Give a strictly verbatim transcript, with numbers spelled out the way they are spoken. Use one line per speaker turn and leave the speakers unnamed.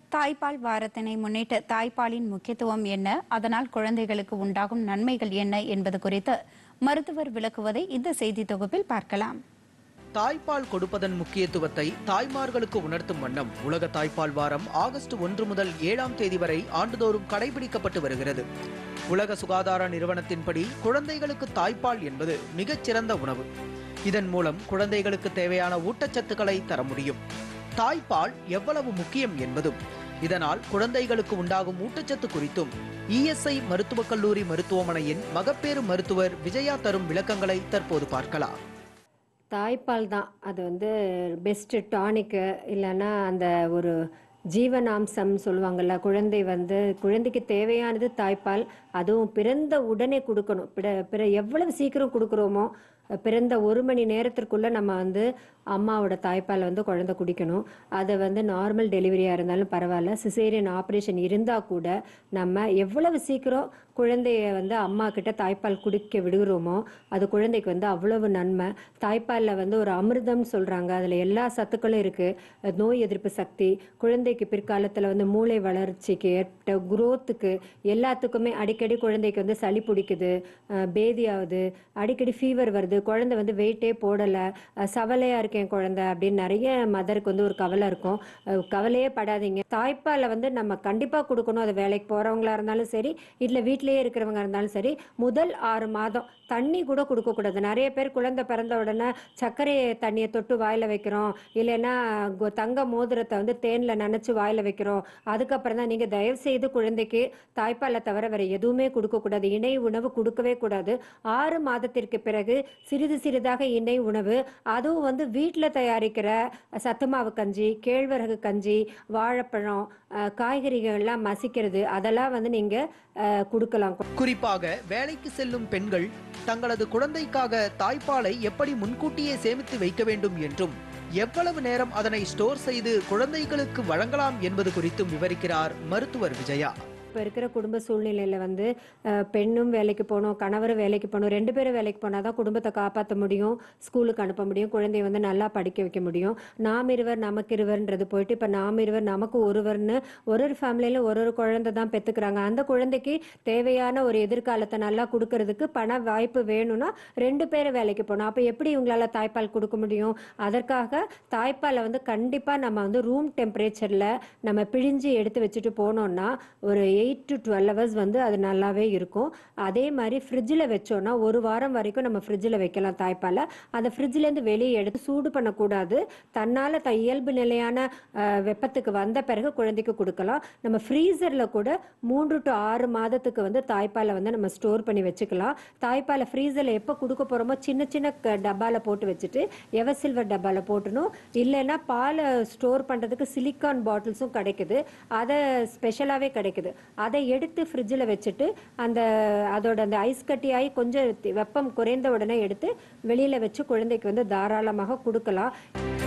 தாய்ப்பால் வாரத்தினை முன்னிட்டு தாய்ப்பாலின் முக்கியத்துவம் என்ன, அதனால் குழந்தைகளுக்கு உண்டாகும் நன்மைகள் என்ன என்பது குறித்து மருத்துவர் விளக்குவதை இந்த செய்தி தொகுப்பில் பார்க்கலாம்.
தாய்ப்பால் கொடுப்பதன் முக்கியத்துவத்தை தாய்மார்களுக்கு உணர்த்தும் வண்ணம் உலக தாய்ப்பால் வாரம் ஆகஸ்ட் ஒன்று முதல் ஏழாம் தேதி வரை ஆண்டுதோறும் கடைபிடிக்கப்பட்டு வருகிறது. உலக சுகாதார நிறுவனத்தின்படி குழந்தைகளுக்கு தாய்ப்பால் என்பது மிகச்சிறந்த உணவு. இதன் மூலம் குழந்தைகளுக்கு தேவையான ஊட்டச்சத்துக்களை தர முடியும். தாய்ப்பால் எவ்வளவு முக்கியம் என்பதும் இதனால் குழந்தைகளுக்கு உண்டாகும் ஊட்டச்சத்து குறித்தும் இஎஸ்ஐ மருத்துவக் கல்லூரி மருத்துவமனையின் மகப்பேறு மருத்துவர் விஜயா தரும் விளக்கங்களை தற்போது பார்க்கலாம்.
தாய்ப்பால் தான் அது வந்து பெஸ்ட் டானிக்கு, இல்லைன்னா அந்த ஒரு ஜீவனாம்சம் சொல்லுவாங்கள்ல. குழந்தை வந்து குழந்தைக்கு தேவையானது தாய்ப்பால், அதுவும் பிறந்த உடனே கொடுக்கணும். பிற பிற எவ்வளவு சீக்கிரம் கொடுக்குறோமோ, பிறந்த ஒரு மணி நேரத்திற்குள்ளே நம்ம வந்து அம்மாவோட தாய்ப்பால் வந்து குழந்தை குடிக்கணும். அதை வந்து நார்மல் டெலிவரியாக இருந்தாலும் பரவாயில்ல, சிசேரியன் ஆப்ரேஷன் இருந்தால் கூட நம்ம எவ்வளவு சீக்கிரம் குழந்தைய வந்து அம்மா கிட்ட தாய்ப்பால் குடிக்க விடுகிறோமோ அது குழந்தைக்கு வந்து அவ்வளவு நன்மை. தாய்ப்பாலில் வந்து ஒரு அமிர்தம்னு சொல்கிறாங்க, அதில் எல்லா சத்துக்களும் இருக்குது. நோய் எதிர்ப்பு சக்தி, குழந்தைக்கு பிற்காலத்தில் வந்து மூளை வளர்ச்சிக்கு, ஏற்பட்ட குரோத்துக்கு, எல்லாத்துக்குமே. அடிக்கடி குழந்தைக்கு வந்து சளி பிடிக்குது, பேதியாகுது, அடிக்கடி ஃபீவர் வருது, குழந்தை வந்து வெயிட்டே போடலை, சவலையாக இருக்கேன் குழந்தை அப்படின்னு நிறைய மதருக்கு வந்து ஒரு கவலை இருக்கும். கவலையே படாதீங்க, தாய்ப்பாலை வந்து நம்ம கண்டிப்பாக கொடுக்கணும். அது வேலைக்கு போகிறவங்களா இருந்தாலும் சரி, இல்லை வீட்டிலேயே இருக்கிறவங்க இருந்தாலும் சரி. முதல் ஆறு மாதம் தண்ணி கூட கொடுக்கக்கூடாது. நிறைய பேர் குழந்தை பிறந்த உடனே சர்க்கரை தண்ணியை தொட்டு வாயில் வைக்கிறோம், இல்லைன்னா தங்க மோதிரத்தை வந்து தேனில் நினச்சி வாயில் வைக்கிறோம். அதுக்கப்புறம் தான் நீங்கள் தயவு செய்து குழந்தைக்கு தாய்ப்பாலை தவிர வேறு எதுவுமே கொடுக்கக்கூடாது. இணை உணவு கொடுக்கவே கூடாது. ஆறு மாதத்திற்கு பிறகு சிறிது சிறிதாக இணை உணவு, அதுவும் வந்து வீட்டில் தயாரிக்கிற சத்துமாவு கஞ்சி, கேழ்வரகு கஞ்சி, வாழைப்பழம், காய்கறிகள்லாம் மசிக்கிறது, அதெல்லாம் வந்து நீங்கள் கொடுக்கலாம்.
குறிப்பாக வேலைக்கு செல்லும் பெண்கள் தங்களது குழந்தைக்காக தாய்ப்பாலை எப்படி முன்கூட்டியே சேமித்து வைக்க வேண்டும் என்றும், எவ்வளவு நேரம் அதனை ஸ்டோர் செய்து குழந்தைகளுக்கு வழங்கலாம் என்பது குறித்தும் விவரிக்கிறார் மருத்துவர் விஜயா.
இப்போ இருக்கிற குடும்ப சூழ்நிலையில் வந்து பெண்ணும் வேலைக்கு போகணும், கணவரும் வேலைக்கு போகணும். ரெண்டு பேரும் வேலைக்கு போனால் தான் குடும்பத்தை காப்பாற்ற முடியும், ஸ்கூலுக்கு அனுப்ப முடியும், குழந்தைய வந்து நல்லா படிக்க வைக்க முடியும். நாம் இருவர் நமக்கு இருவர்ன்றது போயிட்டு இப்போ நாம் இருவர் நமக்கு ஒருவர்னு ஒரு ஒரு ஃபேமிலியில் ஒரு ஒரு குழந்தை தான் பெற்றுக்கிறாங்க. அந்த குழந்தைக்கு தேவையான ஒரு எதிர்காலத்தை நல்லா கொடுக்கறதுக்கு பண வாய்ப்பு வேணும்னா ரெண்டு பேரும் வேலைக்கு போகணும். அப்போ எப்படி இவங்களால தாய்ப்பால் கொடுக்க முடியும்? அதற்காக தாய்ப்பாலை வந்து கண்டிப்பாக நம்ம வந்து ரூம் டெம்பரேச்சரில் நம்ம பிழிஞ்சு எடுத்து வச்சுட்டு போனோம்னா ஒரு எயிட் டு டுவெல் ஹவர்ஸ் வந்து அது நல்லாவே இருக்கும். அதே மாதிரி ஃப்ரிட்ஜில் வச்சோன்னா ஒரு வாரம் வரைக்கும் நம்ம ஃப்ரிட்ஜில் வைக்கலாம் தாய்ப்பாலை. அந்த ஃப்ரிட்ஜிலேருந்து வெளியே எடுத்து சூடு பண்ணக்கூடாது. தன்னால் த இயல்பு நிலையான வெப்பத்துக்கு வந்த பிறகு குழந்தைக்கு கொடுக்கலாம். நம்ம ஃப்ரீசரில் கூட மூன்று டு ஆறு மாதத்துக்கு வந்து தாய்ப்பாலை வந்து நம்ம ஸ்டோர் பண்ணி வச்சுக்கலாம். தாய்ப்பாலை ஃப்ரீசரில் எப்போ கொடுக்க போகிறோமோ சின்ன சின்ன டப்பாவில் போட்டு வச்சுட்டு எவர் சில்வர் டப்பாவில் போட்டணும். இல்லைன்னா பாலை ஸ்டோர் பண்ணுறதுக்கு சிலிக்கான் பாட்டில்ஸும் கிடைக்குது, அதை ஸ்பெஷலாகவே கிடைக்குது. அதை எடுத்து ஃப்ரிட்ஜில் வச்சுட்டு அந்த அதோட அந்த ஐஸ் கட்டியாகி கொஞ்சம் வெப்பம் குறைந்த உடனே எடுத்து வெளியில் வச்சு குழந்தைக்கு வந்து தாராளமாக கொடுக்கலாம்.